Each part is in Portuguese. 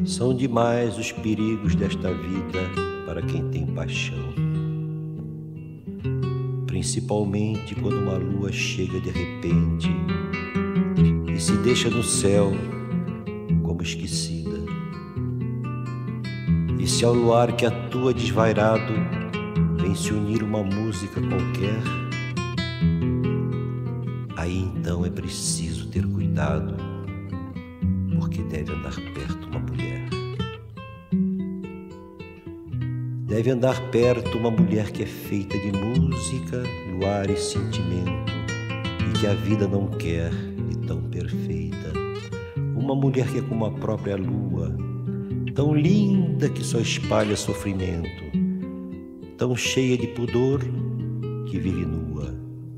São demais os perigos desta vida para quem tem paixão, principalmente quando uma lua chega de repente e se deixa no céu como esquecida. E se ao luar que atua desvairado vem se unir uma música qualquer, aí então é preciso ter cuidado, porque deve andar perto uma mulher. Deve andar perto uma mulher que é feita de música, luar e sentimento, e que a vida não quer de tão perfeita. Uma mulher que é como a própria lua, tão linda que só espalha sofrimento, tão cheia de pudor que vive nua.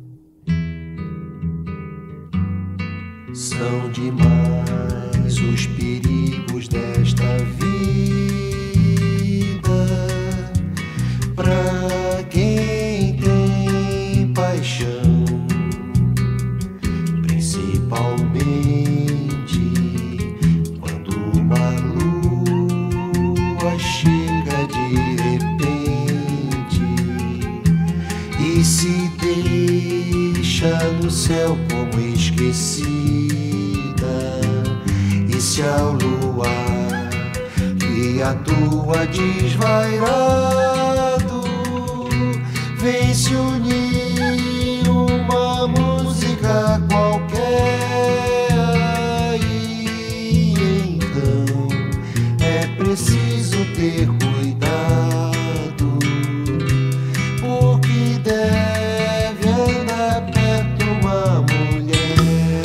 São demais os perigos desta vida pra quem tem paixão, principalmente quando uma lua chega de repente e se deixa no céu como esquecida. E se ao luar que atua desvairado vem se unir uma música qualquer, aí então é preciso ter cuidado, porque deve andar perto uma mulher.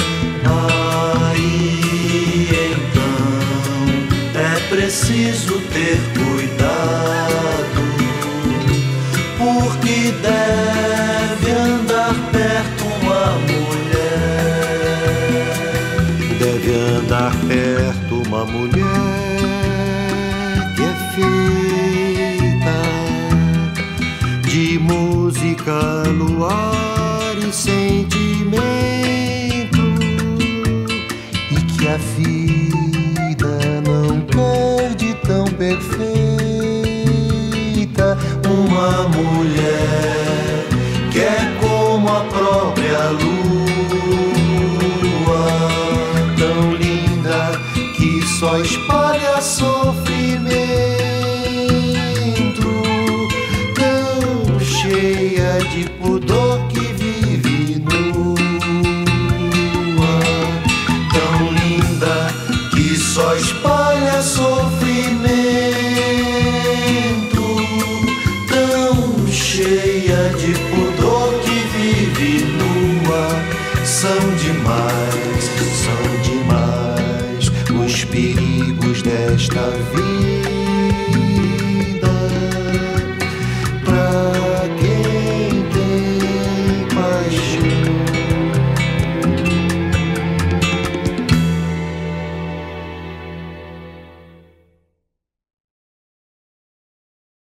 Aí então é preciso ter cuidado, porque deve andar perto uma mulher. Deve andar perto uma mulher que é feita de música, luar e sentimento, E que a vida não perde tão perfeita. Uma mulher que é como a própria lua, tão linda que só espalha sofrimento, tão cheia de pudor que vive nua, tão linda que só espalha sofrimento,